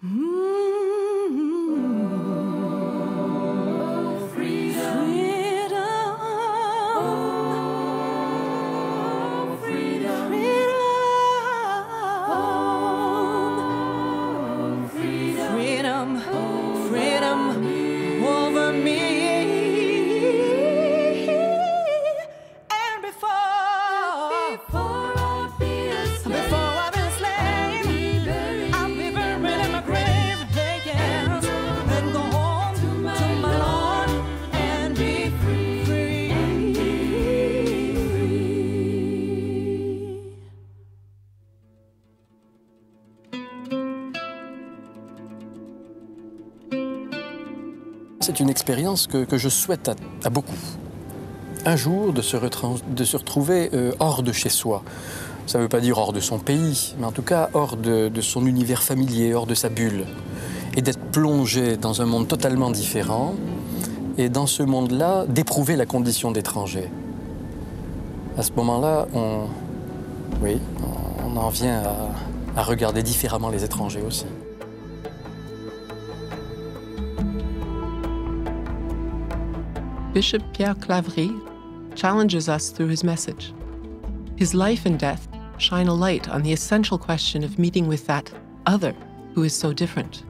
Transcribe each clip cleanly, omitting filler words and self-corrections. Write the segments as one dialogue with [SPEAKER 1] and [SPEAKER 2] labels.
[SPEAKER 1] C'est une expérience que je souhaite à beaucoup. Un jour, de se retrouver hors de chez soi. Ça ne veut pas dire hors de son pays, mais en tout cas hors de son univers familier, hors de sa bulle. Et d'être plongé dans un monde totalement différent. Et dans ce monde-là, d'éprouver la condition d'étranger. À ce moment-là, on en vient à regarder différemment les étrangers aussi.
[SPEAKER 2] Bishop Pierre Claverie challenges us through his message. His life and death shine a light on the essential question of meeting with that other who is so different.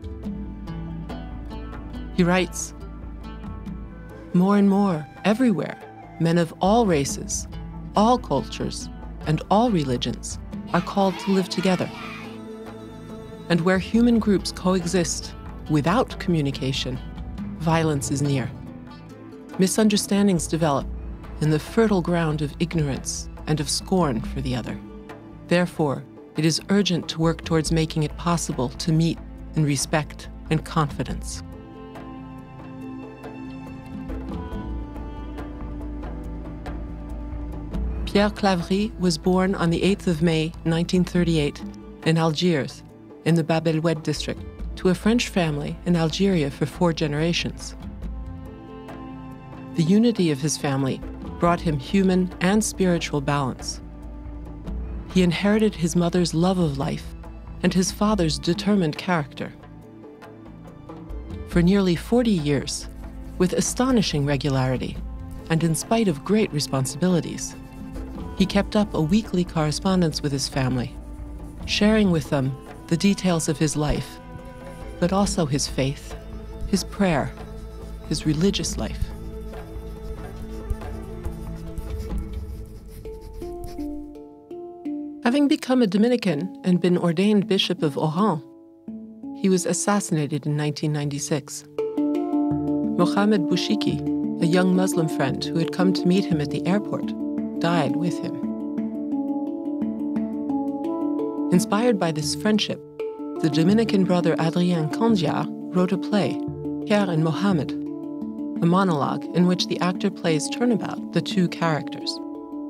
[SPEAKER 2] He writes, "More and more, everywhere, men of all races, all cultures, and all religions are called to live together. And where human groups coexist without communication, violence is near. Misunderstandings develop in the fertile ground of ignorance and of scorn for the other. Therefore, it is urgent to work towards making it possible to meet in respect and confidence." Pierre Claverie was born on the 8th of May, 1938, in Algiers, in the Bab el Oued district, to a French family in Algeria for 4 generations. The unity of his family brought him human and spiritual balance. He inherited his mother's love of life and his father's determined character. For nearly 40 years, with astonishing regularity, and in spite of great responsibilities, he kept up a weekly correspondence with his family, sharing with them the details of his life, but also his faith, his prayer, his religious life. Having become a Dominican and been ordained Bishop of Oran, he was assassinated in 1996. Mohamed Bouchiki, a young Muslim friend who had come to meet him at the airport, died with him. Inspired by this friendship, the Dominican brother Adrien Candia wrote a play, Pierre and Mohamed, a monologue in which the actor plays turnabout the 2 characters.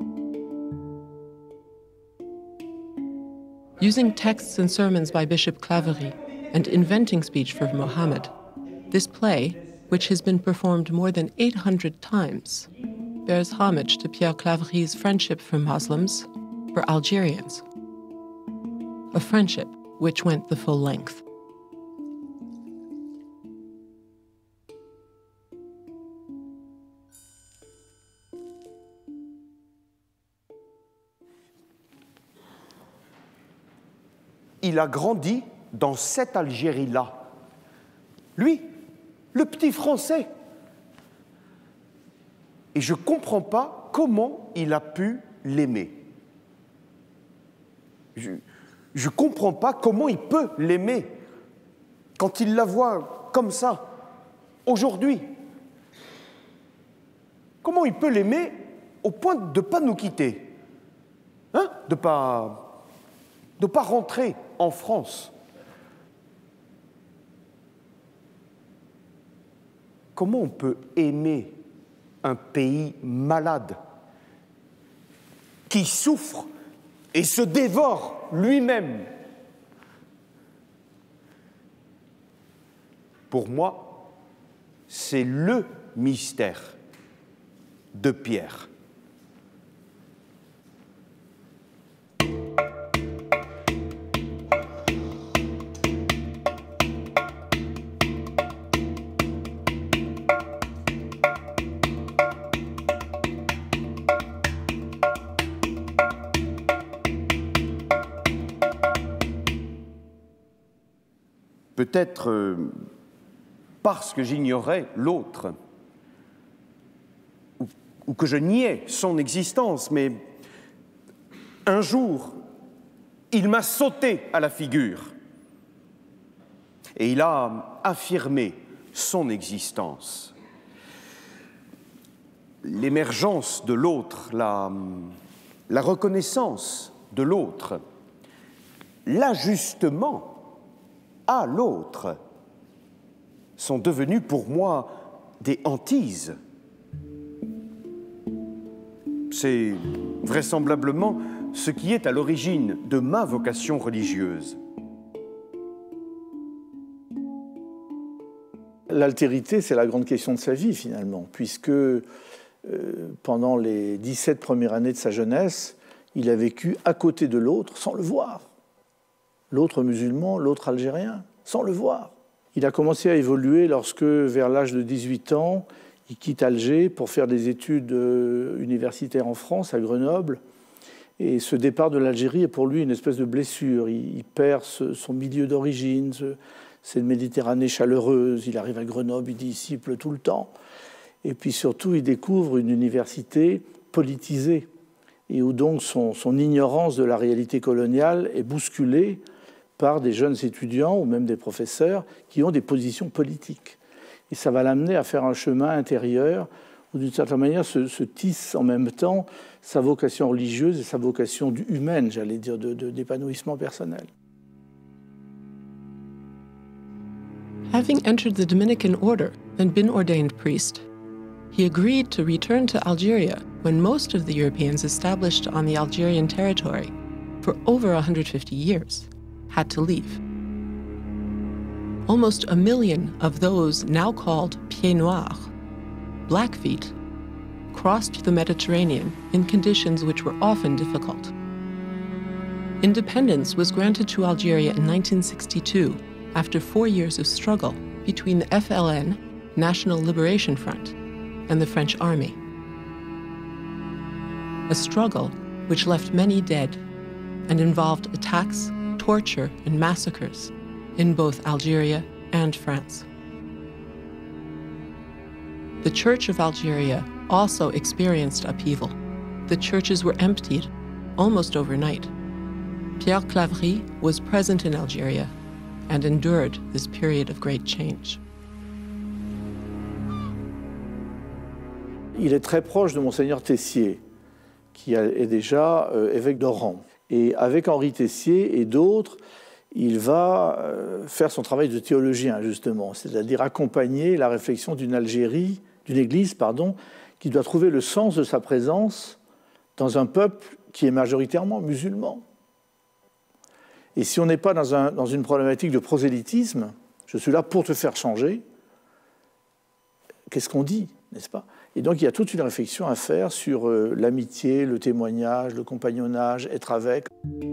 [SPEAKER 2] Using texts and sermons by Bishop Claverie and inventing speech for Mohammed, this play, which has been performed more than 800 times, bears homage to Pierre Claverie's friendship for Muslims, for Algerians. A friendship which went the full length.
[SPEAKER 3] Il a grandi dans cette Algérie-là. Lui, le petit Français. Et je ne comprends pas comment il a pu l'aimer. Je ne comprends pas comment il peut l'aimer quand il la voit comme ça, aujourd'hui. Comment il peut l'aimer au point de ne pas nous quitter, hein? De ne pas rentrer en France. Comment on peut aimer un pays malade qui souffre et se dévore lui-même? Pour moi, c'est le mystère de Pierre. peut-être parce que j'ignorais l'autre, ou que je niais son existence, mais un jour, il m'a sauté à la figure et il a affirmé son existence. L'émergence de l'autre, la reconnaissance de l'autre, l'ajustement à l'autre sont devenus pour moi des hantises. C'est vraisemblablement ce qui est à l'origine de ma vocation religieuse.
[SPEAKER 4] L'altérité, c'est la grande question de sa vie, finalement, puisque pendant les 17 premières années de sa jeunesse, il a vécu à côté de l'autre sans le voir. L'autre musulman, l'autre algérien, sans le voir. Il a commencé à évoluer lorsque, vers l'âge de 18 ans, il quitte Alger pour faire des études universitaires en France, à Grenoble. Et ce départ de l'Algérie est pour lui une espèce de blessure. Il perd son milieu d'origine, c'est une Méditerranée chaleureuse. Il arrive à Grenoble, il dit ici il pleut tout le temps. Et puis surtout, il découvre une université politisée et où donc son ignorance de la réalité coloniale est bousculée par des jeunes étudiants ou même des professeurs qui ont des positions politiques. Et ça va l'amener à faire un chemin intérieur où, d'une certaine manière, se tisse en même temps sa vocation religieuse et sa vocation humaine, j'allais dire, d'épanouissement personnel.
[SPEAKER 2] Having entered the Dominican order and been ordained priest, he agreed to return to Algeria when most of the Europeans established on the Algerian territory for over 150 years had to leave. Almost 1 million of those now called pieds noirs, Blackfeet, crossed the Mediterranean in conditions which were often difficult. Independence was granted to Algeria in 1962 after 4 years of struggle between the FLN, National Liberation Front, and the French army. A struggle which left many dead and involved attacks, torture, and massacres in both Algeria and France. The Church of Algeria also experienced upheaval. The churches were emptied almost overnight. Pierre Claverie was present in Algeria and endured this period of great change.
[SPEAKER 4] Il est très proche de Monseigneur Tessier, qui est déjà évêque d'Oran. Et avec Henri Tessier et d'autres, il va faire son travail de théologien, justement, c'est-à-dire accompagner la réflexion d'une Église, qui doit trouver le sens de sa présence dans un peuple qui est majoritairement musulman. Et si on n'est pas dans une problématique de prosélytisme, je suis là pour te faire changer, qu'est-ce qu'on dit, n'est-ce pas? Et donc il y a toute une réflexion à faire sur l'amitié, le témoignage, le compagnonnage, être avec.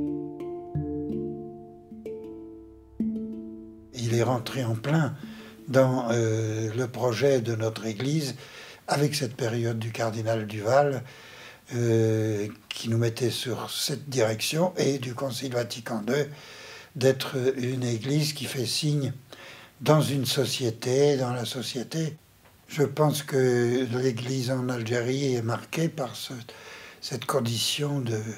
[SPEAKER 5] Il est rentré en plein dans le projet de notre Église avec cette période du cardinal Duval qui nous mettait sur cette direction et du Concile Vatican II d'être une Église qui fait signe dans une société, dans la société. Je pense que l'Église en Algérie est marquée par cette condition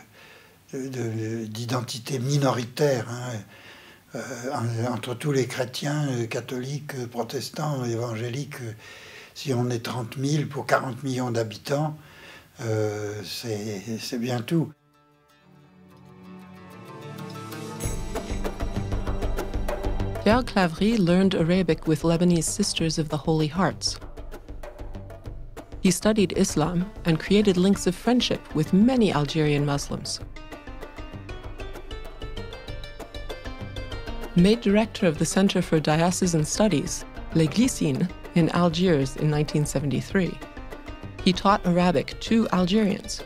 [SPEAKER 5] d'identité minoritaire, entre tous les chrétiens, catholiques, protestants, évangéliques. Si on est 30 000 pour 40 millions d'habitants, c'est bien tout.
[SPEAKER 2] Pierre Claverie learned Arabic with Lebanese Sisters of the Holy Hearts. He studied Islam and created links of friendship with many Algerian Muslims. Made director of the Center for Diocesan Studies, Les Glycines, in Algiers in 1973, he taught Arabic to Algerians.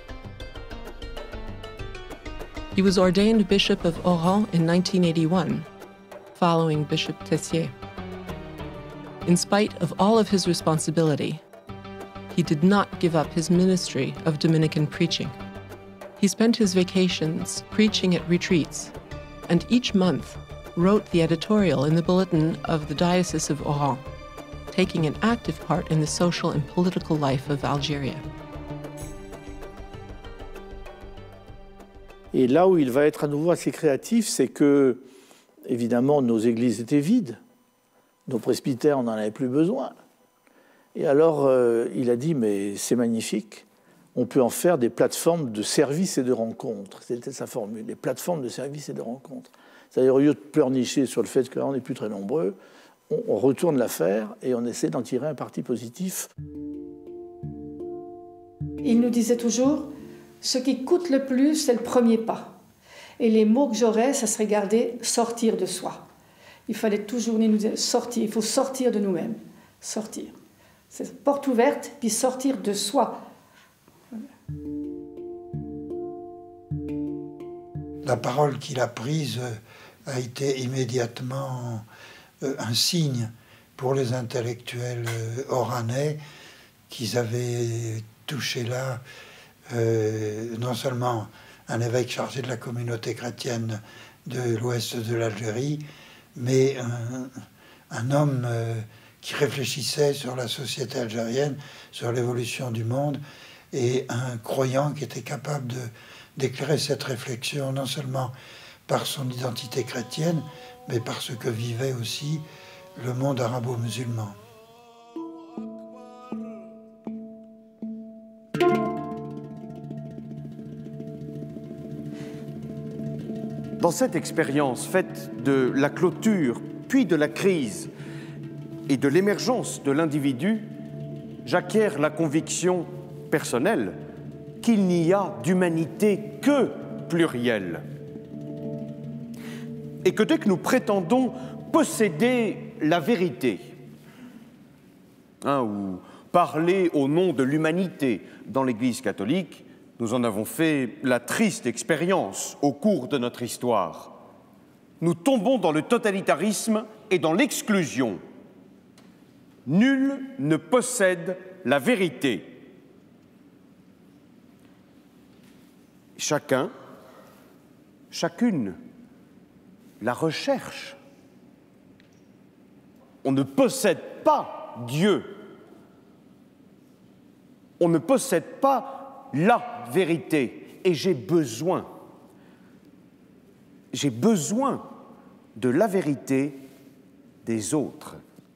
[SPEAKER 2] He was ordained Bishop of Oran in 1981, following Bishop Tessier. In spite of all of his responsibility, he did not give up his ministry of Dominican preaching. He spent his vacations preaching at retreats, and each month wrote the editorial in the bulletin of the Diocese of Oran, taking an active part in the social and political life of Algeria.
[SPEAKER 4] Et là où il va être à nouveau assez créatif, c'est que, évidemment, nos églises étaient vides. Nos presbytères, on n'en avait plus besoin. Et alors, il a dit, mais c'est magnifique, on peut en faire des plateformes de services et de rencontres. C'était sa formule, des plateformes de services et de rencontres. C'est-à-dire, au lieu de pleurnicher sur le fait qu'on n'est plus très nombreux, on retourne l'affaire et on essaie d'en tirer un parti positif.
[SPEAKER 6] Il nous disait toujours, ce qui coûte le plus, c'est le premier pas. Et les mots que j'aurais, ça serait garder sortir de soi. Il fallait toujours nous dire sortir, il faut sortir de nous-mêmes. Sortir. C'est porte ouverte, puis sortir de soi.
[SPEAKER 5] La parole qu'il a prise a été immédiatement un signe pour les intellectuels oranais qu'ils avaient touché là non seulement un évêque chargé de la communauté chrétienne de l'ouest de l'Algérie, mais un homme qui réfléchissait sur la société algérienne, sur l'évolution du monde, et un croyant qui était capable d'éclairer cette réflexion non seulement par son identité chrétienne, mais par ce que vivait aussi le monde arabo-musulman.
[SPEAKER 3] Dans cette expérience faite de la clôture, puis de la crise et de l'émergence de l'individu, j'acquiers la conviction personnelle qu'il n'y a d'humanité que plurielle. Et que dès que nous prétendons posséder la vérité, ou parler au nom de l'humanité dans l'Église catholique, nous en avons fait la triste expérience au cours de notre histoire. Nous tombons dans le totalitarisme et dans l'exclusion. Nul ne possède la vérité. Chacun, chacune, la recherche. On ne possède pas Dieu. On ne possède pas la vérité. Et j'ai besoin de la vérité des autres.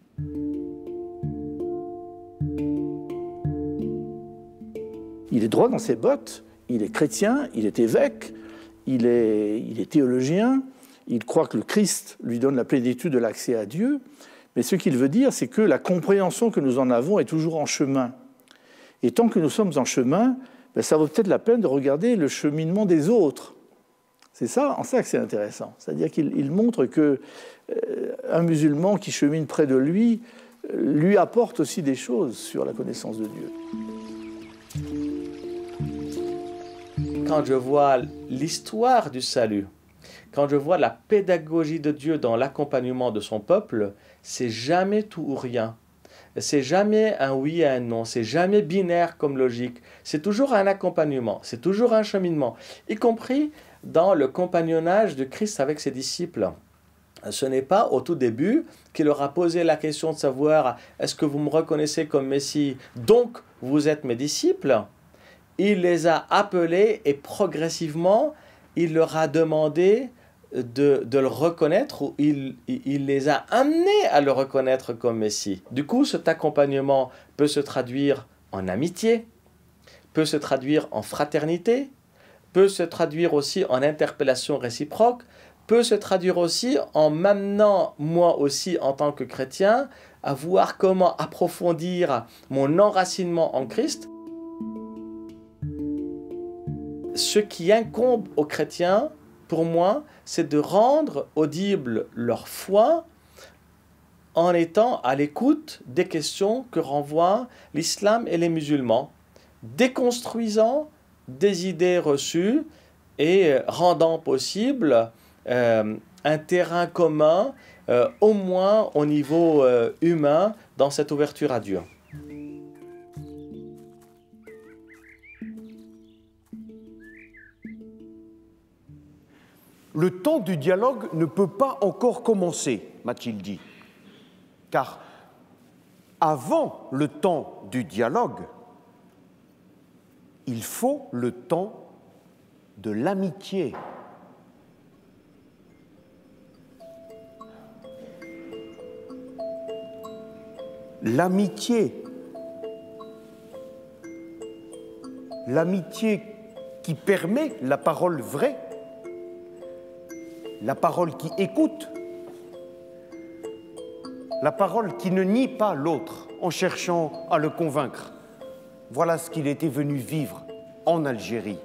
[SPEAKER 4] Il est droit dans ses bottes, il est chrétien, il est évêque, il est théologien, il croit que le Christ lui donne la plénitude de l'accès à Dieu, mais ce qu'il veut dire, c'est que la compréhension que nous en avons est toujours en chemin. Et tant que nous sommes en chemin, ça vaut peut-être la peine de regarder le cheminement des autres. C'est ça, en ça que c'est intéressant. C'est-à-dire qu'il montre qu'un musulman qui chemine près de lui apporte aussi des choses sur la connaissance de Dieu.
[SPEAKER 7] Quand je vois l'histoire du salut, quand je vois la pédagogie de Dieu dans l'accompagnement de son peuple, c'est jamais tout ou rien. C'est jamais un oui et un non, c'est jamais binaire comme logique. C'est toujours un accompagnement, c'est toujours un cheminement, y compris dans le compagnonnage de Christ avec ses disciples. Ce n'est pas au tout début qu'il leur a posé la question de savoir « Est-ce que vous me reconnaissez comme Messie, donc vous êtes mes disciples ?» Il les a appelés et progressivement, il leur a demandé de le reconnaître, ou il les a amenés à le reconnaître comme Messie. Du coup, cet accompagnement peut se traduire en amitié, peut se traduire en fraternité, peut se traduire aussi en interpellation réciproque, peut se traduire aussi en m'amenant, moi aussi, en tant que chrétien, à voir comment approfondir mon enracinement en Christ. Ce qui incombe aux chrétiens, pour moi, c'est de rendre audible leur foi en étant à l'écoute des questions que renvoient l'islam et les musulmans, déconstruisant des idées reçues et rendant possible un terrain commun, au moins au niveau humain, dans cette ouverture à Dieu.
[SPEAKER 3] Le temps du dialogue ne peut pas encore commencer, m'a-t-il dit, car avant le temps du dialogue, il faut le temps de l'amitié. L'amitié. L'amitié qui permet la parole vraie, la parole qui écoute, la parole qui ne nie pas l'autre en cherchant à le convaincre. Voilà ce qu'il était venu vivre en Algérie.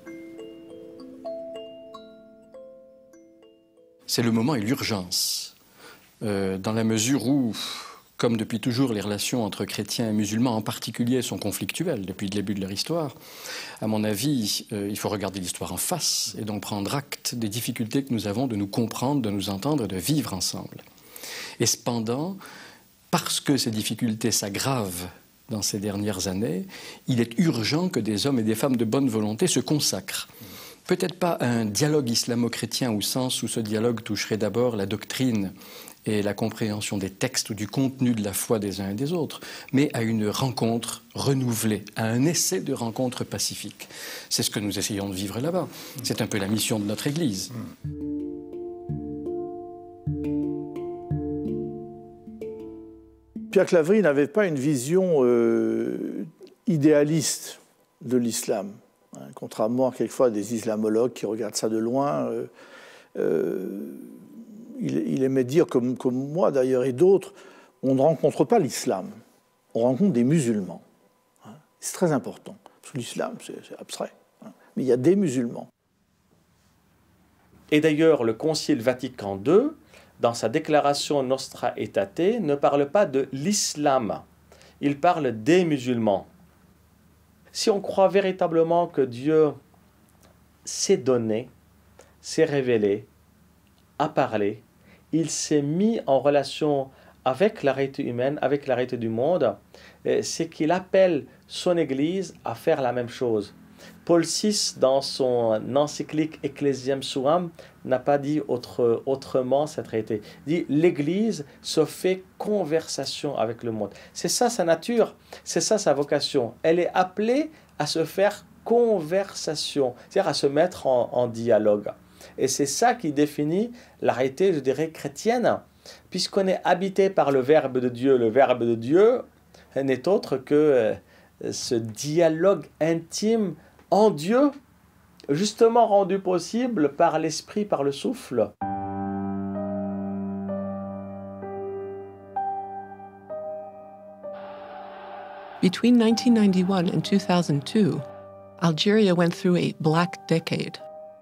[SPEAKER 1] C'est le moment et l'urgence, dans la mesure où, comme depuis toujours, les relations entre chrétiens et musulmans en particulier sont conflictuelles depuis le début de leur histoire. À mon avis, il faut regarder l'histoire en face et donc prendre acte des difficultés que nous avons de nous comprendre, de nous entendre et de vivre ensemble. Et cependant, parce que ces difficultés s'aggravent dans ces dernières années, il est urgent que des hommes et des femmes de bonne volonté se consacrent. Peut-être pas à un dialogue islamo-chrétien au sens où ce dialogue toucherait d'abord la doctrine et la compréhension des textes ou du contenu de la foi des uns et des autres, mais à une rencontre renouvelée, à un essai de rencontre pacifique. C'est ce que nous essayons de vivre là-bas. C'est un peu la mission de notre Église.
[SPEAKER 4] Pierre Claverie n'avait pas une vision idéaliste de l'islam, hein, contrairement quelquefois à des islamologues qui regardent ça de loin. Il aimait dire, comme moi d'ailleurs et d'autres, on ne rencontre pas l'islam, on rencontre des musulmans. Hein. C'est très important, parce que l'islam, c'est abstrait, hein, mais il y a des musulmans.
[SPEAKER 7] Et d'ailleurs, le Concile Vatican II, dans sa déclaration Nostra Aetate, ne parle pas de l'islam, il parle des musulmans. Si on croit véritablement que Dieu s'est donné, s'est révélé, a parlé, il s'est mis en relation avec la réalité humaine, avec la réalité du monde, c'est qu'il appelle son Église à faire la même chose. Paul VI, dans son encyclique Ecclesiam Suam, n'a pas dit autrement cette réalité. Il dit l'Église se fait conversation avec le monde. C'est ça sa nature, c'est ça sa vocation. Elle est appelée à se faire conversation, c'est-à-dire à se mettre en dialogue. Et c'est ça qui définit la réalité, je dirais, chrétienne, puisqu'on est habité par le Verbe de Dieu. Le Verbe de Dieu n'est autre que ce dialogue intime en Dieu, justement rendu possible par l'Esprit, par le souffle.
[SPEAKER 2] Between 1991 and 2002, Algeria went through a black decade.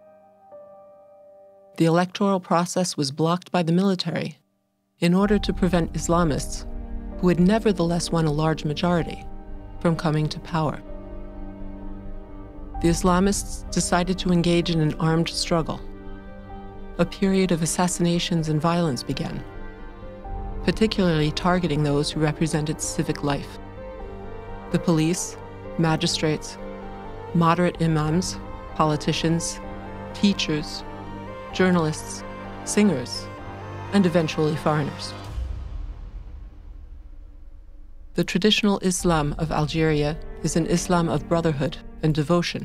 [SPEAKER 2] The electoral process was blocked by the military in order to prevent Islamists, who had nevertheless won a large majority, from coming to power. The Islamists decided to engage in an armed struggle. A period of assassinations and violence began, particularly targeting those who represented civic life. The police, magistrates, moderate imams, politicians, teachers, journalists, singers, and eventually foreigners. The traditional Islam of Algeria is an Islam of brotherhood and devotion.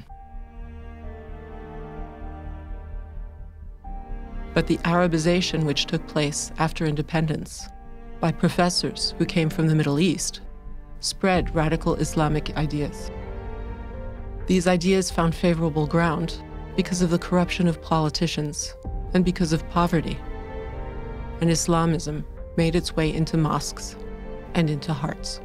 [SPEAKER 2] But the Arabization which took place after independence by professors who came from the Middle East spread radical Islamic ideas. These ideas found favorable ground because of the corruption of politicians and because of poverty. And Islamism made its way into mosques and into hearts.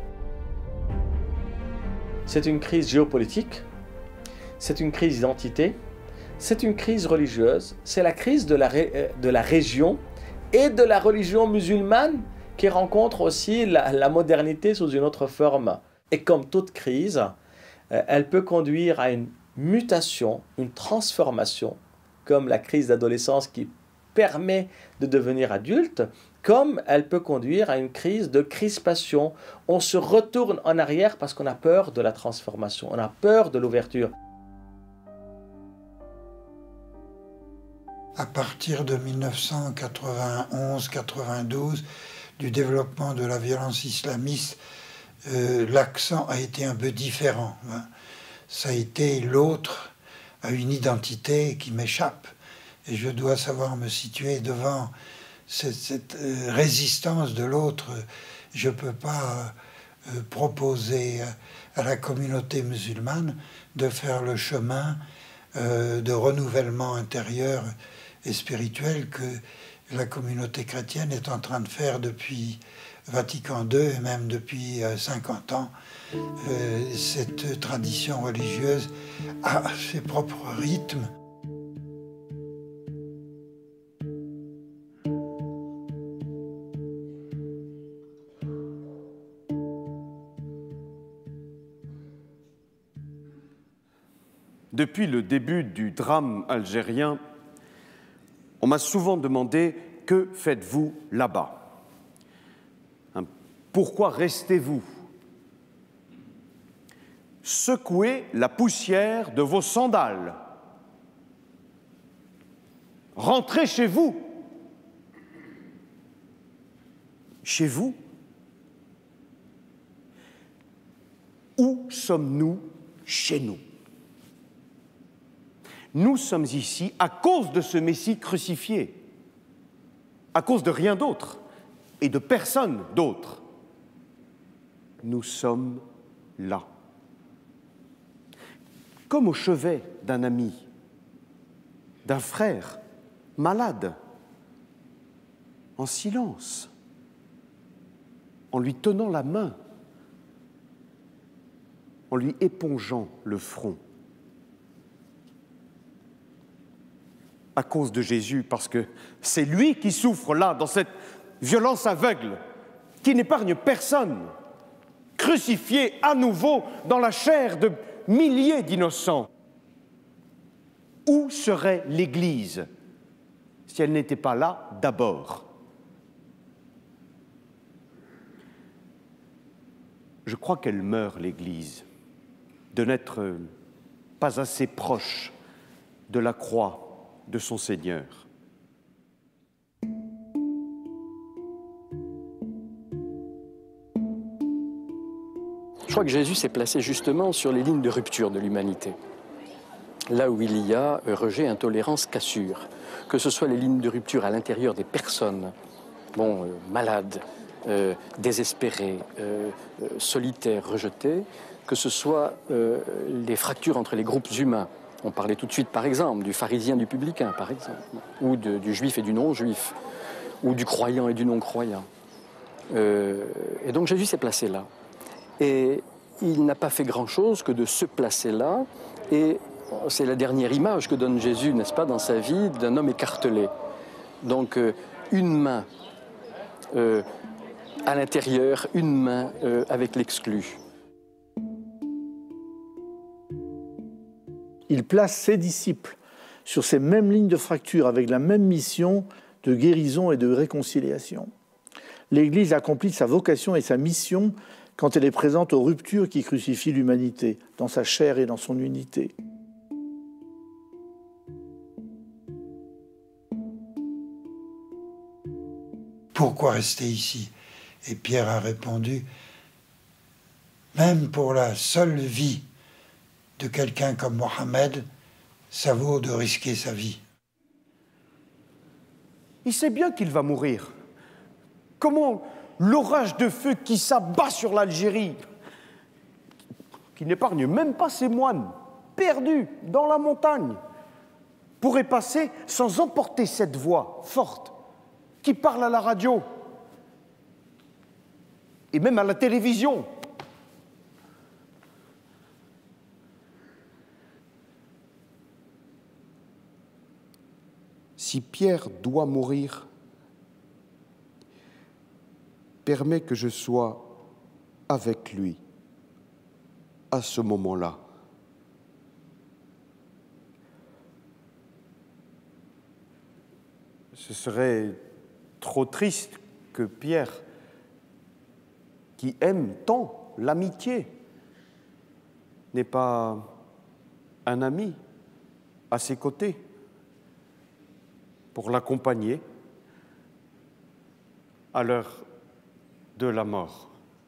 [SPEAKER 7] C'est une crise géopolitique, c'est une crise d'identité, c'est une crise religieuse, c'est la crise de la région et de la religion musulmane qui rencontre aussi la modernité sous une autre forme. Et comme toute crise, elle peut conduire à une mutation, une transformation, comme la crise d'adolescence qui permet de devenir adulte, comme elle peut conduire à une crise de crispation. On se retourne en arrière parce qu'on a peur de la transformation, on a peur de l'ouverture.
[SPEAKER 5] À partir de 1991-92, du développement de la violence islamiste, l'accent a été un peu différent. Hein. Ça a été l'autre a une identité qui m'échappe. Et je dois savoir me situer devant cette résistance de l'autre. Je ne peux pas proposer à la communauté musulmane de faire le chemin de renouvellement intérieur et spirituel que la communauté chrétienne est en train de faire depuis Vatican II et même depuis 50 ans. Cette tradition religieuse a ses propres rythmes.
[SPEAKER 3] Depuis le début du drame algérien, on m'a souvent demandé « Que faites-vous là-bas » Pourquoi restez-vous? Secouez la poussière de vos sandales. Rentrez chez vous. Chez vous? Où sommes-nous chez nous? Nous sommes ici à cause de ce Messie crucifié, à cause de rien d'autre et de personne d'autre. Nous sommes là. Comme au chevet d'un ami, d'un frère malade, en silence, en lui tenant la main, en lui épongeant le front. À cause de Jésus, parce que c'est lui qui souffre là, dans cette violence aveugle, qui n'épargne personne, crucifié à nouveau dans la chair de milliers d'innocents. Où serait l'Église si elle n'était pas là d'abord? Je crois qu'elle meurt, l'Église, de n'être pas assez proche de la croix de son Seigneur.
[SPEAKER 1] Je crois que Jésus s'est placé justement sur les lignes de rupture de l'humanité. Là où il y a rejet, intolérance, cassure. Que ce soit les lignes de rupture à l'intérieur des personnes, malades, désespérées, solitaires, rejetées, que ce soit les fractures entre les groupes humains. On parlait tout de suite, par exemple, du pharisien, du publicain, par exemple, ou du juif et du non-juif, ou du croyant et du non-croyant. Et donc Jésus s'est placé là. Et il n'a pas fait grand-chose que de se placer là. Et c'est la dernière image que donne Jésus, n'est-ce pas, dans sa vie, d'un homme écartelé. Donc une main à l'intérieur, une main avec l'exclu.
[SPEAKER 4] Il place ses disciples sur ces mêmes lignes de fracture avec la même mission de guérison et de réconciliation. L'Église accomplit sa vocation et sa mission quand elle est présente aux ruptures qui crucifient l'humanité, dans sa chair et dans son unité.
[SPEAKER 5] Pourquoi rester ici? Et Pierre a répondu, même pour la seule vie de quelqu'un comme Mohammed, ça vaut de risquer sa vie.
[SPEAKER 3] Il sait bien qu'il va mourir. Comment l'orage de feu qui s'abat sur l'Algérie, qui n'épargne même pas ses moines, perdus dans la montagne, pourrait passer sans emporter cette voix forte qui parle à la radio et même à la télévision. Si Pierre doit mourir, permet que je sois avec lui à ce moment-là. Ce serait trop triste que Pierre, qui aime tant l'amitié, n'ait pas un ami à ses côtés. pour l'accompagner à l'heure de la mort.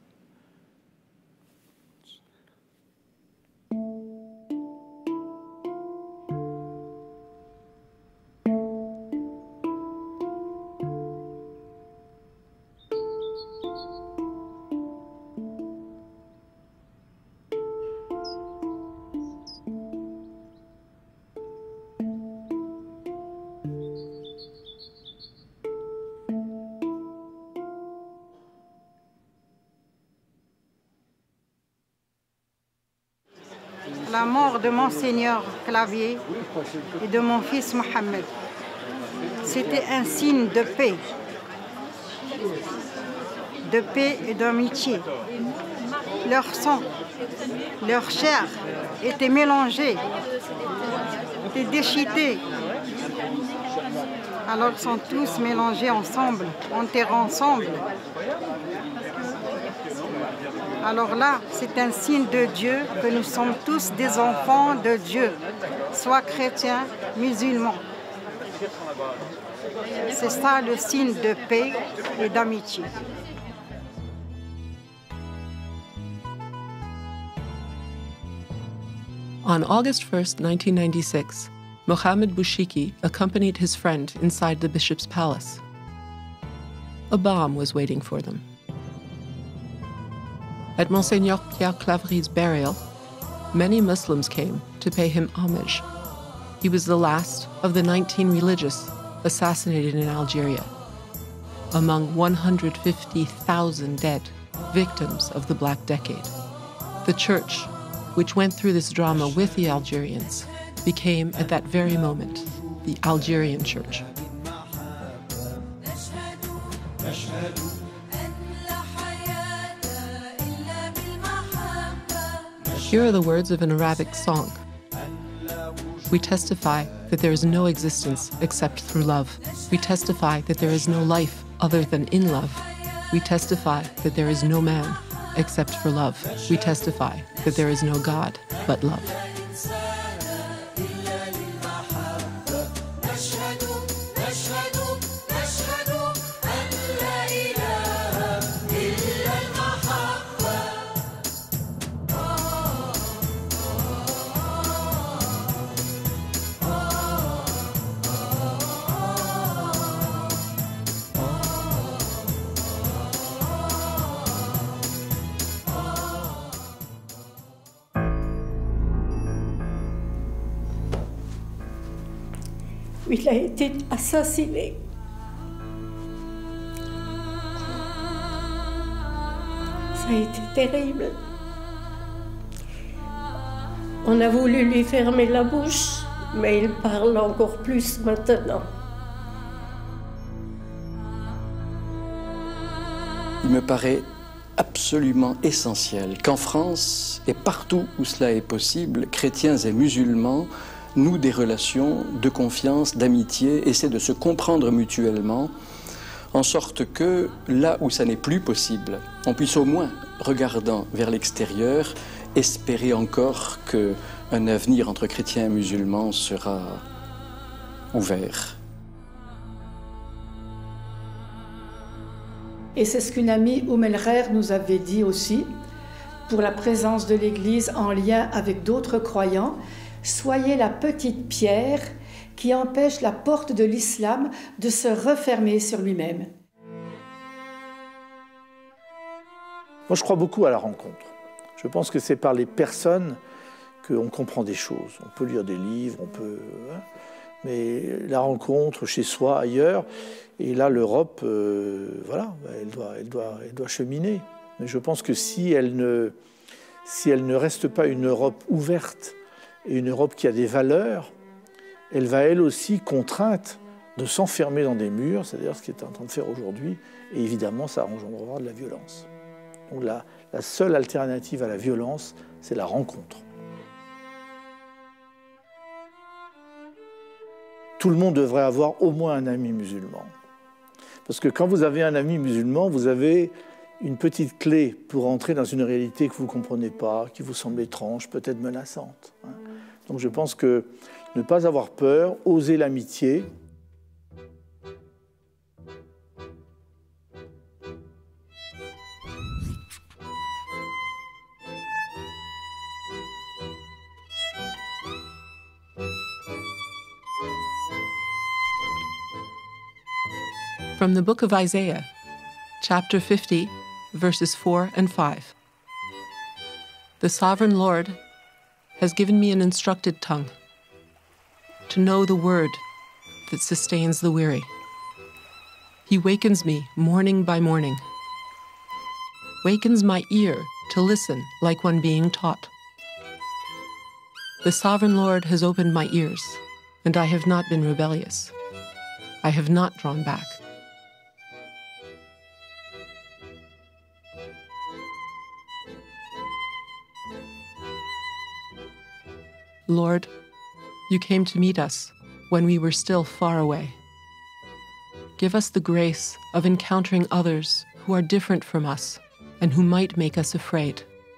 [SPEAKER 8] La mort de Monseigneur Clavier et de mon fils Mohamed, c'était un signe de paix et d'amitié. Leur sang, leur chair étaient mélangés, étaient déchiquetés. Alors ils sont tous mélangés ensemble, enterrés ensemble. Alors là, c'est un signe de Dieu que nous sommes tous des enfants de Dieu, soit chrétiens, musulmans. C'est ça le signe de paix et d'amitié.
[SPEAKER 2] On August 1st, 1996, Mohamed Bouchiki accompanied his friend inside the bishop's palace. A bomb was waiting for them. At Monseigneur Pierre Clavery's burial, many Muslims came to pay him homage. He was the last of the 19 religious assassinated in Algeria, among 150,000 dead victims of the Black Decade. The church, which went through this drama with the Algerians, became at that very moment the Algerian Church. Here are the words of an Arabic song. We testify that there is no existence except through love. We testify that there is no life other than in love. We testify that there is no man except for love. We testify that there is no God but love.
[SPEAKER 9] Il a été assassiné. Ça a été terrible. On a voulu lui fermer la bouche, mais il parle encore plus maintenant.
[SPEAKER 1] Il me paraît absolument essentiel qu'en France et partout où cela est possible, chrétiens et musulmans nouent des relations de confiance, d'amitié, essaient de se comprendre mutuellement, en sorte que là où ça n'est plus possible, on puisse au moins, regardant vers l'extérieur, espérer encore qu'un avenir entre chrétiens et musulmans sera ouvert.
[SPEAKER 6] Et c'est ce qu'une amie, El Khair, nous avait dit aussi, pour la présence de l'Église en lien avec d'autres croyants. Soyez la petite pierre qui empêche la porte de l'islam de se refermer sur lui-même.
[SPEAKER 4] Moi, je crois beaucoup à la rencontre. Je pense que c'est par les personnes qu'on comprend des choses. On peut lire des livres, on peut... mais la rencontre chez soi, ailleurs, et là, l'Europe, voilà, elle doit cheminer. Mais je pense que si elle ne reste pas une Europe ouverte, et une Europe qui a des valeurs, elle va elle aussi contrainte de s'enfermer dans des murs, c'est-à-dire ce qu'elle est en train de faire aujourd'hui, et évidemment ça engendrera de la violence. Donc la seule alternative à la violence, c'est la rencontre. Tout le monde devrait avoir au moins un ami musulman. Parce que quand vous avez un ami musulman, vous avez une petite clé pour entrer dans une réalité que vous ne comprenez pas, qui vous semble étrange, peut-être menaçante. Donc je pense que ne pas avoir peur, oser l'amitié.
[SPEAKER 2] From the book of Isaiah, chapter 50, verses 4 and 5. The sovereign Lord has given me an instructed tongue to know the word that sustains the weary. He wakens me morning by morning, wakens my ear to listen like one being taught. The sovereign Lord has opened my ears, and I have not been rebellious. I have not drawn back. Lord, you came to meet us when we were still far away. Give us the grace of encountering others who are different from us and who might make us afraid.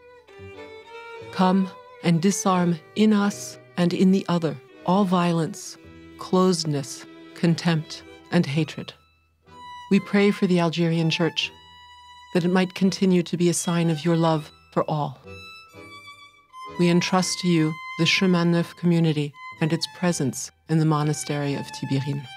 [SPEAKER 2] Come and disarm in us and in the other all violence, closedness, contempt, and hatred. We pray for the Algerian Church, that it might continue to be a sign of your love for all. We entrust to you the Chemin Neuf community and its presence in the monastery of Tibérine.